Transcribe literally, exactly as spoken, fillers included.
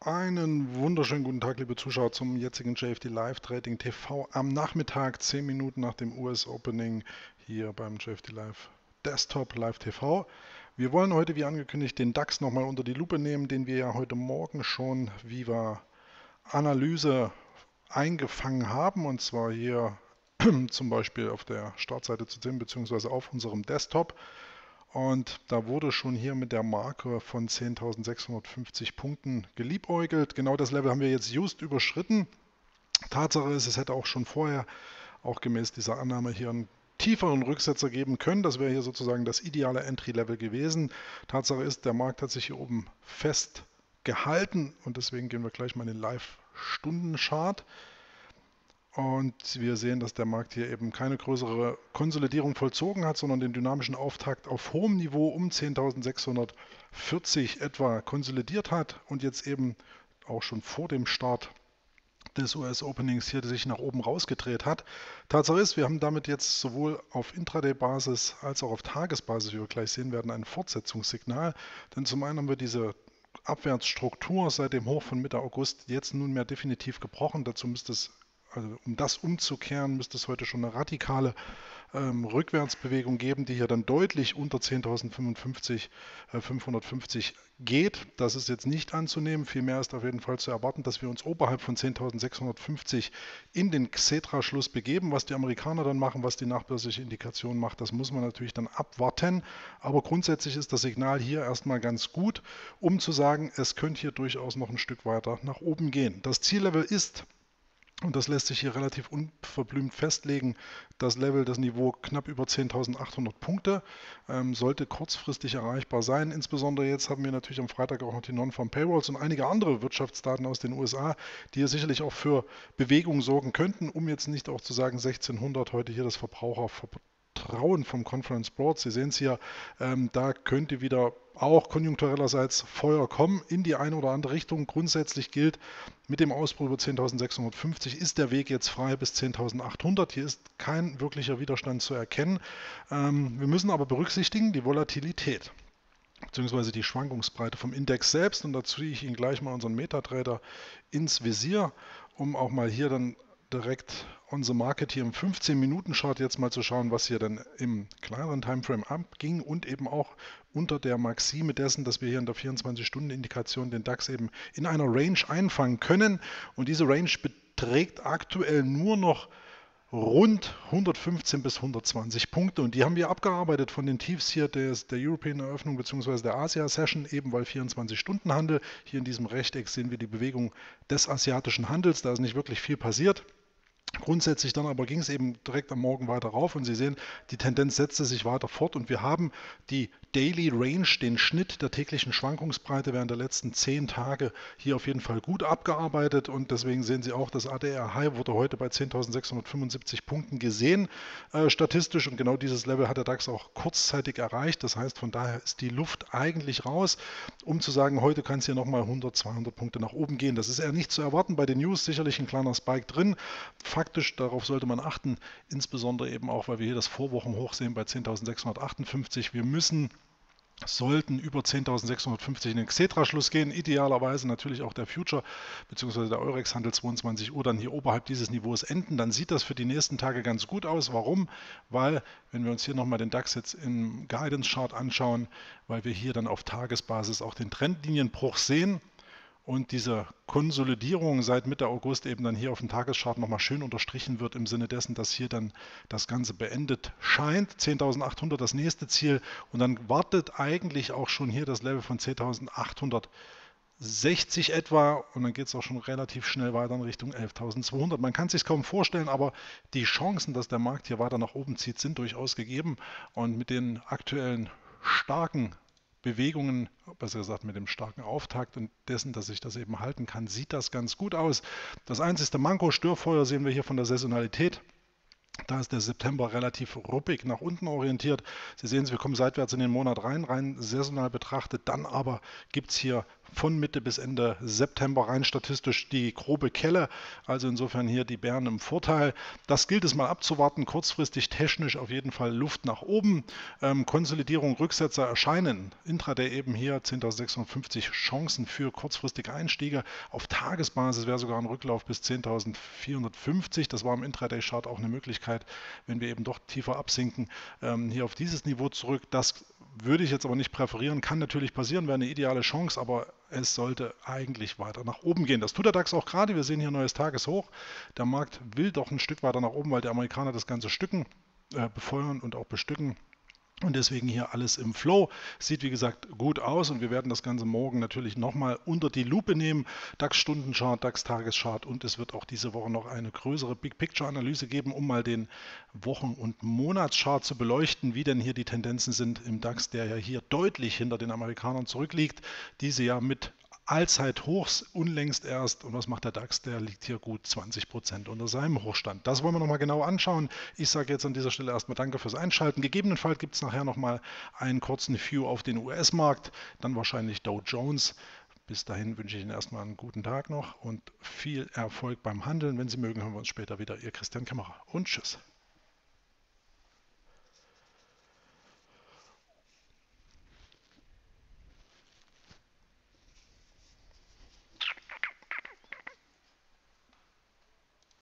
Einen wunderschönen guten Tag, liebe Zuschauer, zum jetzigen J F D Live Trading T V am Nachmittag, zehn Minuten nach dem U S Opening hier beim J F D Live Desktop Live T V. Wir wollen heute, wie angekündigt, den DAX nochmal unter die Lupe nehmen, den wir ja heute Morgen schon Viva Analyse eingefangen haben, und zwar hier zum Beispiel auf der Startseite zu sehen, beziehungsweise auf unserem Desktop. Und da wurde schon hier mit der Marke von zehntausendsechshundertfünfzig Punkten geliebäugelt. Genau das Level haben wir jetzt just überschritten. Tatsache ist, es hätte auch schon vorher, auch gemäß dieser Annahme, hier einen tieferen Rücksetzer geben können. Das wäre hier sozusagen das ideale Entry-Level gewesen. Tatsache ist, der Markt hat sich hier oben fest gehalten und deswegen gehen wir gleich mal in den Live-Stunden-Chart. Und wir sehen, dass der Markt hier eben keine größere Konsolidierung vollzogen hat, sondern den dynamischen Auftakt auf hohem Niveau um zehntausendsechshundertvierzig etwa konsolidiert hat und jetzt eben auch schon vor dem Start des U S-Openings hier sich nach oben rausgedreht hat. Tatsache ist, wir haben damit jetzt sowohl auf Intraday-Basis als auch auf Tagesbasis, wie wir gleich sehen werden, ein Fortsetzungssignal. Denn zum einen haben wir diese Abwärtsstruktur seit dem Hoch von Mitte August jetzt nunmehr definitiv gebrochen. Dazu müsste es Also um das umzukehren, müsste es heute schon eine radikale ähm, Rückwärtsbewegung geben, die hier dann deutlich unter zehntausendfünfundfünfzig, äh, fünfhundertfünfzig geht. Das ist jetzt nicht anzunehmen. Vielmehr ist auf jeden Fall zu erwarten, dass wir uns oberhalb von zehntausendsechshundertfünfzig in den Xetra-Schluss begeben. Was die Amerikaner dann machen, was die nachbörsliche Indikation macht, das muss man natürlich dann abwarten. Aber grundsätzlich ist das Signal hier erstmal ganz gut, um zu sagen, es könnte hier durchaus noch ein Stück weiter nach oben gehen. Das Ziellevel ist, und das lässt sich hier relativ unverblümt festlegen, das Level, das Niveau knapp über zehntausendachthundert Punkte, ähm, sollte kurzfristig erreichbar sein. Insbesondere jetzt haben wir natürlich am Freitag auch noch die Non-Farm Payrolls und einige andere Wirtschaftsdaten aus den U S A, die hier sicherlich auch für Bewegung sorgen könnten, um jetzt nicht auch zu sagen sechzehnhundert, heute hier das Verbrauchervertrauen vom Conference Board. Sie sehen es hier, ähm, da könnte wieder auch konjunkturellerseits Feuer kommen in die eine oder andere Richtung. Grundsätzlich gilt, mit dem Ausbruch über zehntausendsechshundertfünfzig ist der Weg jetzt frei bis zehntausendachthundert. Hier ist kein wirklicher Widerstand zu erkennen. Ähm, wir müssen aber berücksichtigen die Volatilität bzw. die Schwankungsbreite vom Index selbst. Und dazu ziehe ich Ihnen gleich mal unseren MetaTrader ins Visier, um auch mal hier dann direkt on the market hier im fünfzehn Minuten Chart jetzt mal zu schauen, was hier dann im kleineren Timeframe abging und eben auch unter der Maxime dessen, dass wir hier in der vierundzwanzig Stunden Indikation den DAX eben in einer Range einfangen können. Und diese Range beträgt aktuell nur noch rund hundertfünfzehn bis hundertzwanzig Punkte und die haben wir abgearbeitet von den Tiefs hier des, der European Eröffnung bzw. der Asia Session, eben weil vierundzwanzig Stunden Handel. Hier in diesem Rechteck sehen wir die Bewegung des asiatischen Handels, da ist nicht wirklich viel passiert. Grundsätzlich dann aber ging es eben direkt am Morgen weiter rauf und Sie sehen, die Tendenz setzte sich weiter fort und wir haben die Daily Range, den Schnitt der täglichen Schwankungsbreite während der letzten zehn Tage hier auf jeden Fall gut abgearbeitet und deswegen sehen Sie auch, das A D R High wurde heute bei zehntausendsechshundertfünfundsiebzig Punkten gesehen, äh, statistisch, und genau dieses Level hat der DAX auch kurzzeitig erreicht. Das heißt, von daher ist die Luft eigentlich raus, um zu sagen, heute kann es hier nochmal hundert, zweihundert Punkte nach oben gehen. Das ist eher nicht zu erwarten bei den News, sicherlich ein kleiner Spike drin. Faktisch, darauf sollte man achten, insbesondere eben auch, weil wir hier das Vorwochenhoch sehen bei zehntausendsechshundertachtundfünfzig. Wir müssen, sollten über zehntausendsechshundertfünfzig in den Xetra-Schluss gehen, idealerweise natürlich auch der Future bzw. der Eurex-Handel zweiundzwanzig Uhr dann hier oberhalb dieses Niveaus enden, dann sieht das für die nächsten Tage ganz gut aus. Warum? Weil, wenn wir uns hier nochmal den DAX jetzt im Guidance-Chart anschauen, weil wir hier dann auf Tagesbasis auch den Trendlinienbruch sehen, und diese Konsolidierung seit Mitte August eben dann hier auf dem Tageschart nochmal schön unterstrichen wird im Sinne dessen, dass hier dann das Ganze beendet scheint. zehntausendachthundert das nächste Ziel und dann wartet eigentlich auch schon hier das Level von zehntausendachthundertsechzig etwa und dann geht es auch schon relativ schnell weiter in Richtung elftausendzweihundert. Man kann es sich kaum vorstellen, aber die Chancen, dass der Markt hier weiter nach oben zieht, sind durchaus gegeben und mit den aktuellen starken Bewegungen, besser gesagt mit dem starken Auftakt und dessen, dass sich das eben halten kann, sieht das ganz gut aus. Das einzige Manko, Störfeuer, sehen wir hier von der Saisonalität. Da ist der September relativ ruppig nach unten orientiert. Sie sehen es, wir kommen seitwärts in den Monat rein, rein saisonal betrachtet. Dann aber gibt es hier von Mitte bis Ende September rein statistisch die grobe Kelle. Also insofern hier die Bären im Vorteil. Das gilt es mal abzuwarten. Kurzfristig technisch auf jeden Fall Luft nach oben. Ähm, Konsolidierung, Rücksetzer erscheinen. Intraday eben hier zehntausendsechshundertfünfzig Chancen für kurzfristige Einstiege. Auf Tagesbasis wäre sogar ein Rücklauf bis zehntausendvierhundertfünfzig. Das war im Intraday-Chart auch eine Möglichkeit, wenn wir eben doch tiefer absinken, ähm, hier auf dieses Niveau zurück. Das würde ich jetzt aber nicht präferieren. Kann natürlich passieren, wäre eine ideale Chance, aber es sollte eigentlich weiter nach oben gehen. Das tut der DAX auch gerade. Wir sehen hier ein neues Tageshoch. Der Markt will doch ein Stück weiter nach oben, weil die Amerikaner das Ganze stücken, äh, befeuern und auch bestücken. Und deswegen hier alles im Flow. Sieht wie gesagt gut aus und wir werden das Ganze morgen natürlich nochmal unter die Lupe nehmen. DAX-Stundenchart, DAX-Tageschart und es wird auch diese Woche noch eine größere Big-Picture-Analyse geben, um mal den Wochen- und Monatschart zu beleuchten, wie denn hier die Tendenzen sind im DAX, der ja hier deutlich hinter den Amerikanern zurückliegt. Diese ja mit Allzeithochs unlängst erst. Und was macht der DAX? Der liegt hier gut zwanzig Prozent unter seinem Hochstand. Das wollen wir nochmal genau anschauen. Ich sage jetzt an dieser Stelle erstmal danke fürs Einschalten. Gegebenenfalls gibt es nachher nochmal einen kurzen View auf den U S-Markt, dann wahrscheinlich Dow Jones. Bis dahin wünsche ich Ihnen erstmal einen guten Tag noch und viel Erfolg beim Handeln. Wenn Sie mögen, hören wir uns später wieder. Ihr Christian Kämmerer und tschüss.